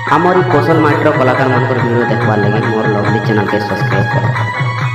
हमारी कौशल माइट्र कलाकार मान वीडियो देखवार लगे मोर लवली चैनल के सब्सक्राइब करो।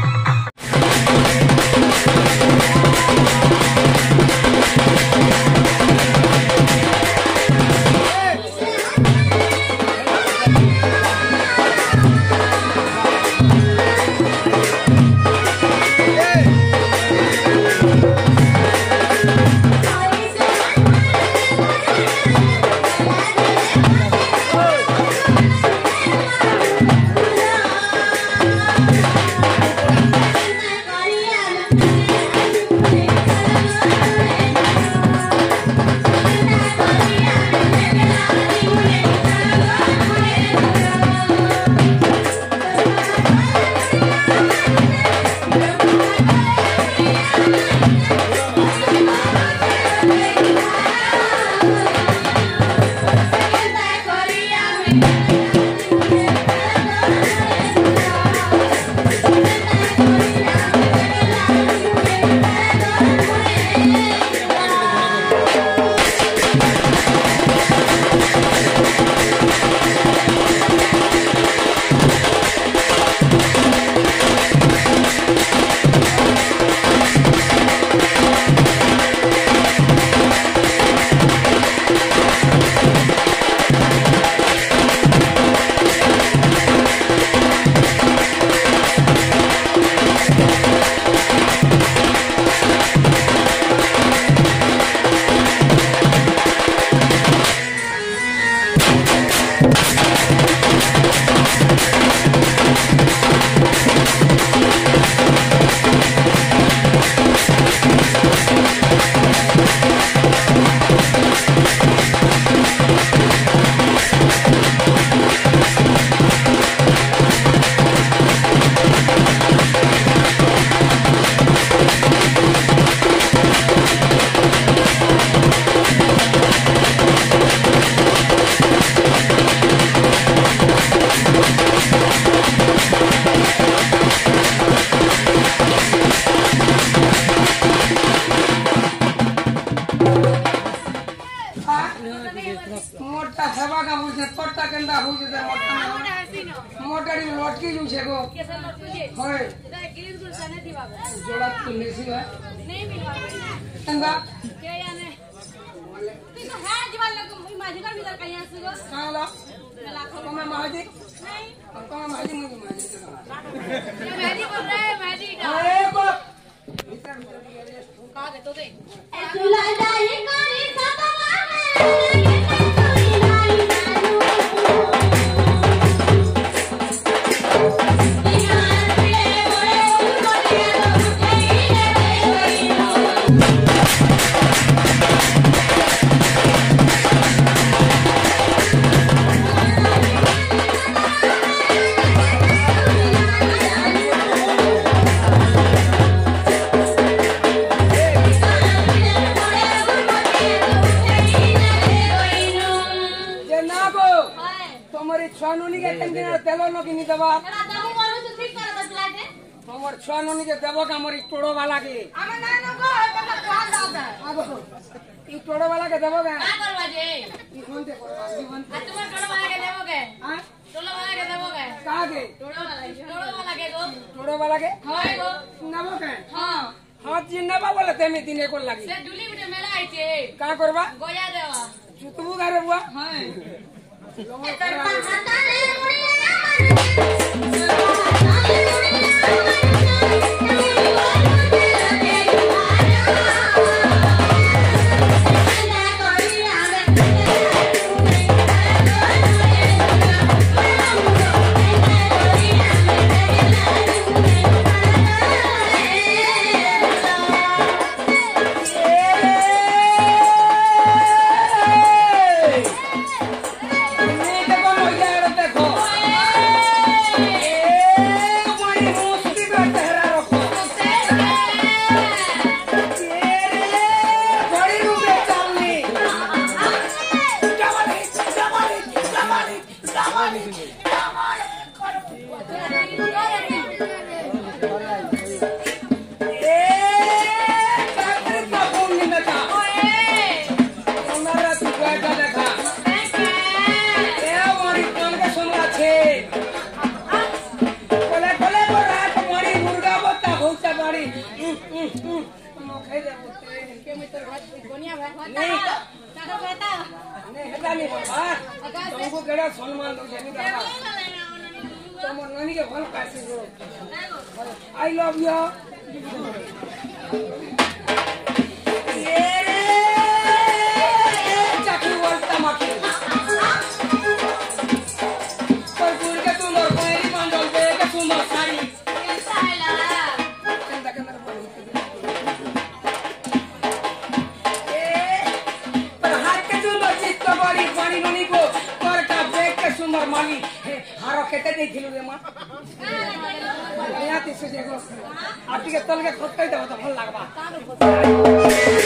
मोटा सवा का पूछे पट्टा कंदा हो जे मोटा डी लटकी जू छे गो कैसे लटकी होय गिरिस गुल सने दिवा जोड़ा तुले सी है नहीं मिलवा कंदा के याने तो है जीवन लग माझी का भीतर कहिया से गो काला लाखों में माझी नहीं हमको में माझी मुझे माझी ये मैदी बोल रहा है मैदी अरे बाप भीतर का दे तो दे तुला जाई करी सदा छानुनी के कंदिना तेलो न किनी दवा एला दामु मारू से ठीक कर बदला दे हमर छानुनी के देबो का हमर टोड़ो वाला के हमें ना न गो एटा कहां जाता है आगो ई टोड़ो वाला के देबो का करवा जे ई कोन दे करवा जीवन आ तुम टोड़ो वाला के देबो के हां टोड़ो वाला के देबो के का के टोड़ो वाला के गो टोड़ो वाला के हां गो नबो के हां हां जी नबा बोले तेमे दिने को लागी से डुली बिटे मेला आई छे का करवा गोया देवा जुतबू गारे बुआ हां देखो नहीं हेता नहीं बोलबा तुमको केड़ा सम्मान दो जनी का तुम ननी के भल कासी दो आई लव यू ये चाकी बोलता मत पर दूर के तुम और कोई मंडल दे के तुम साड़ी कैसा है ला कंदा कंदा बोल पर हाथ के तुम चित्त बड़ी पानी ननी को पर का बैग के सुंदर माली हारो केते देखिलु रे मां या तिसे देखो आटी के तल के खटकाई देबो त भल लागबा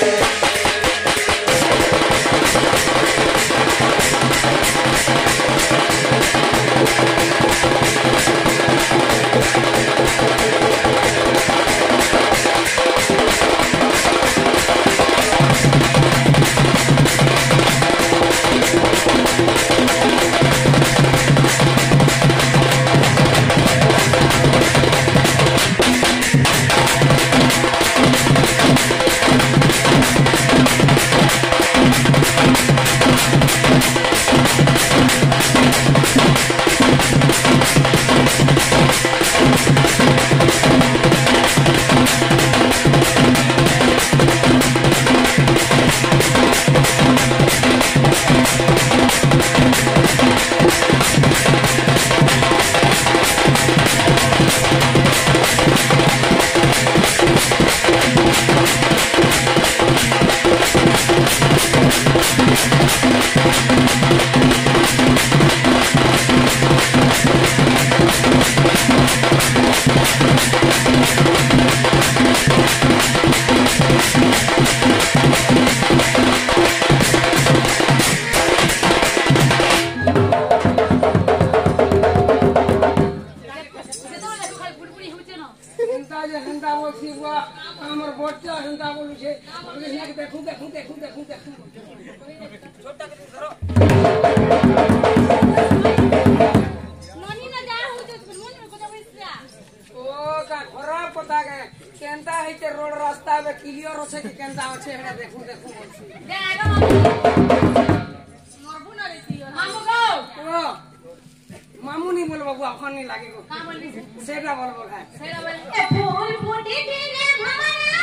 मामू नहीं बोल बाबू अपन नहीं लागे को हां बोल दी सेटा बोल बोल है सेटा बोल ए फूल फूटी दिने भवना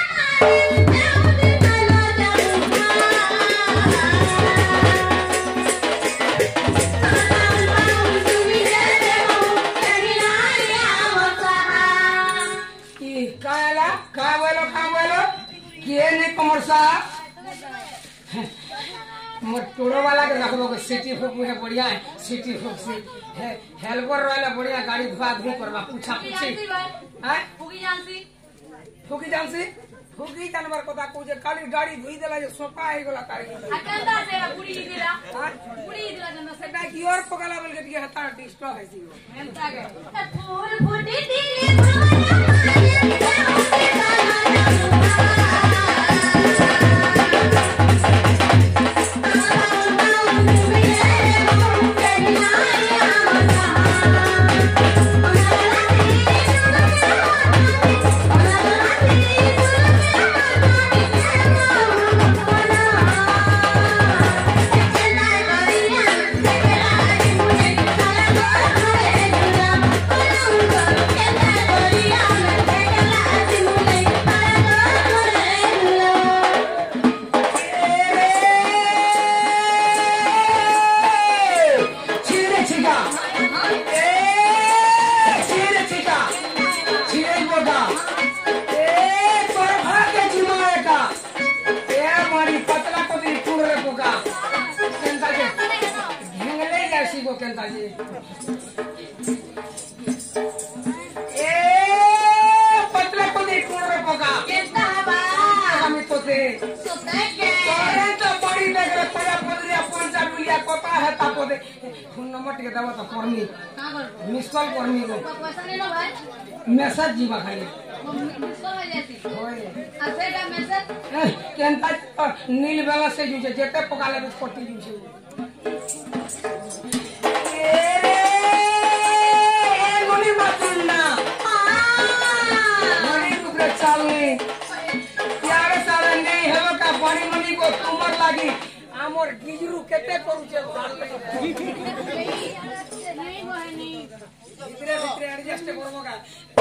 मारे जाऊ ये नहीं कमरसा टोड़ो वाला के रखबो के सिटी फुक है बढ़िया है सिटी फुक से है हेल्पर रहला बढ़िया गाड़ी धुआ धुई करबा पूछा पूछी हैं फुकी जानवर कोता को जे खाली गाड़ी धुई देला जे सोपा है गोला तारी अकंदा से पुड़ी दिला जन से का की और पगला बोल के हता डिस्टर्ब है सी हेंता के फूल फूटी दिले मिस कॉल करनी को पैसा नहीं लो भाई मैसेज जीवा खाली मिस कॉल हो जाती होय असे का मैसेज केनता नील बेला से जुजे जेते पकाले बिच पट्टी जुजे ए मोनी मातुना मोनी कुकरे चालनी यार सारे नहीं हेलो का बड़ी मनी को तो तुमर लागी आमर गिजरू केते करूचे नहीं वो है नहीं भीतरे भीतरे एडजस्ट करबो का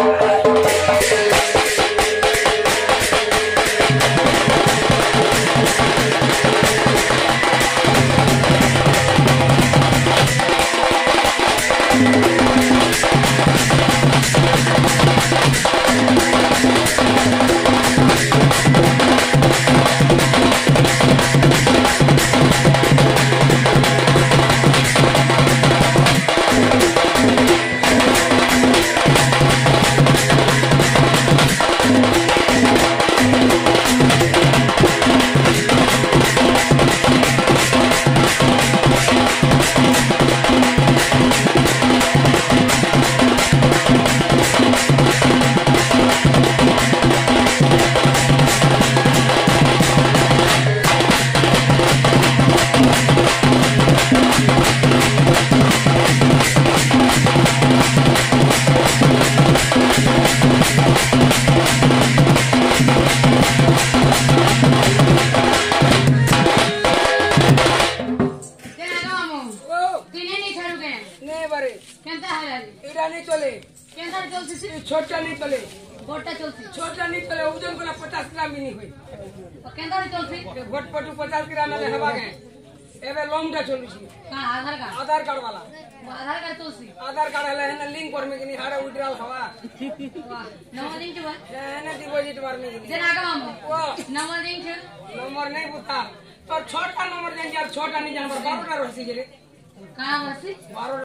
छोटा नहीं चले छोटा नहीं चले ओजन को 50 ग्राम भी नहीं हुई घोटपटू 50 ग्राम में हवा गए एबे लॉन्ग चलू छी आधार कार्ड वाला आधार कार्ड है ना लिंक पर में नहीं हारे विड्रॉल हवा ना डिपॉजिट मार में नंबर नहीं पूछा तो छोटा नंबर जान यार छोटा नहीं जान 12 टा रहसी जे रे 12